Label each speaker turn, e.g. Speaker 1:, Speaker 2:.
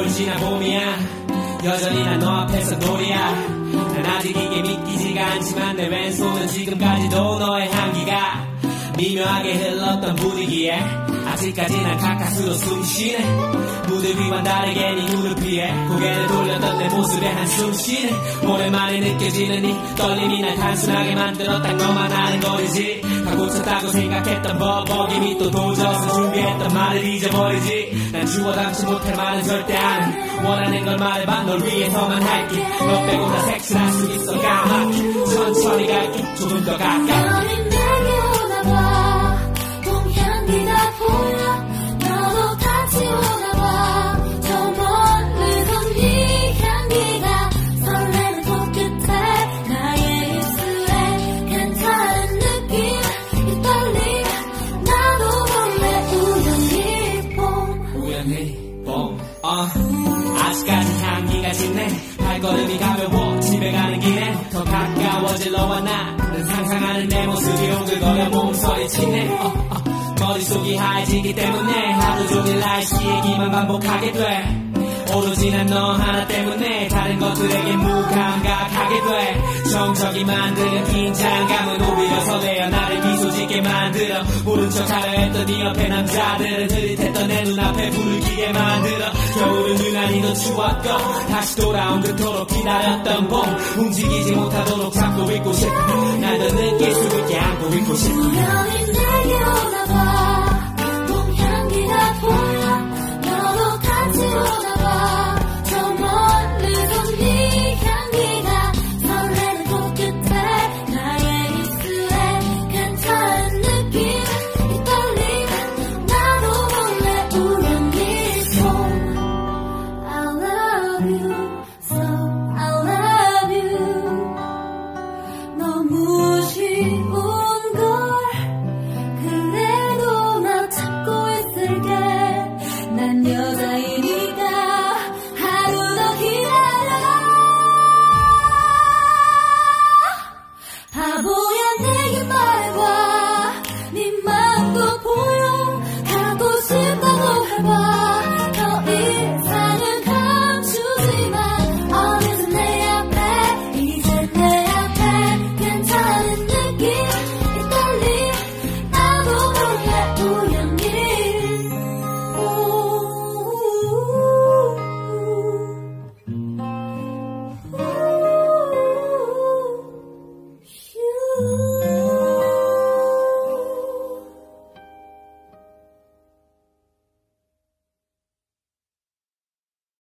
Speaker 1: 겨울 지나 봄이야 여전히 난 너 앞에서 놀이야 난 아직 이게 믿기지가 않지만 내 왼손은 지금까지도 너의 향기가 미묘하게 흘렀던 분위기에 아직까지 난 가까스로 숨쉬네 무대 위만 다르게 네 눈을 피해 고개를 돌렸던 내 모습에 한숨 쉬네 오랜만에 느껴지는 이 떨림이 날 단순하게 만들어 딱 너만 아는 거리지 다 고쳤다고 생각했던 버벅임이 또 도져서 준비했던 말을 잊어버리지 난 주워 담지 못할 말은 절대 안 해 원하는 걸 말해봐 널 위해서만 할게 너 빼고 다 색칠할 수 있어 까맣게 천천히 갈게 조금 더 가까이
Speaker 2: 봄 향기가 보여 너도 같이 오나봐 저 멀리서 네 향기가 설레는 손끝에 나의 입술에 괜찮은 느낌 이 떨림 나도 몰래 우연히 봄 아직까지 향기가 짙네 발걸음이 가벼워 집에 가는 길에 더 가까워질 너와 나는 상상하는 내 모습이 오글거려 몸서리치네 머릿속이 하얘지기 때문에 하루 종일 날씨 얘기만 반복하게 돼 오로지 난 너 하나 때문에 다른 것들에게 무감각하게 돼 정적이 만드는 긴장감은 오히려 설레어 나를 미소 짓게 만들어 모른 척하려 했던 네 옆에 남자들은 흐릿했던 내 눈앞에 불을 켜게 만들어 겨울은 유난히 더 추웠고 다시 돌아온 그토록 기다렸던 봄 움직이지 못하도록 잡고 있고 싶어 날 더 느낄 수 있게 안고 있고 싶어 우연히 내게 오나봐